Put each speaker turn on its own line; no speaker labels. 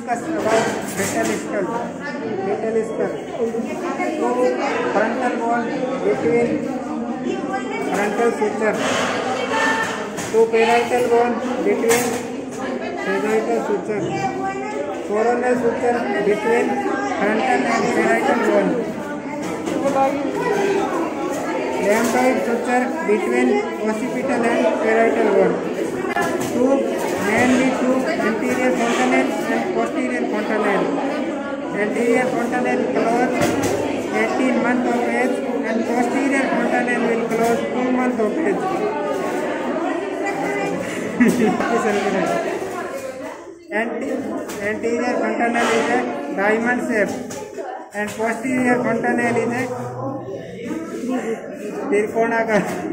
discuss about fetal skull. Fetal skull. Two frontal bone between frontal suture. Two parietal bone between sagittal suture. Coronal suture between frontal and parietal bone. Lambdoid suture between occipital and parietal bone. Mainly two anterior fontanelle and posterior fontanelle. Anterior fontanelle close 18 months of age and posterior fontanelle will close 2 months of age. Anterior fontanelle is a diamond shape and posterior fontanelle is a त्रिकोणाकार.